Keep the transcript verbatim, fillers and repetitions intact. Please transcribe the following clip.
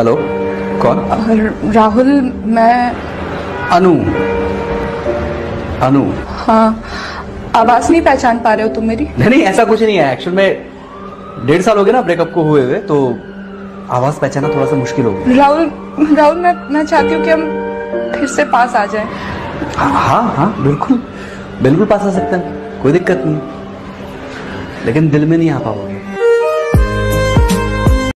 Hello, कौन? र- राहुल, मैं अनु। अनु? हाँ, आवाज नहीं पहचान पा रहे हो तुम मेरी? नहीं नहीं, ऐसा कुछ नहीं है। एक्चुअल में डेढ़ साल हो गए ना ब्रेकअप को हुए हुए, तो आवाज पहचाना थोड़ा सा मुश्किल हो गया। राहुल, राहुल मैं मैं चाहती हूँ कि हम फिर से पास आ जाएं। हाँ हाँ हाँ, बिल्कुल बिल्कुल पास आ सकते हैं, कोई दिक्कत नहीं, लेकिन दिल में नहीं आ पाओगे।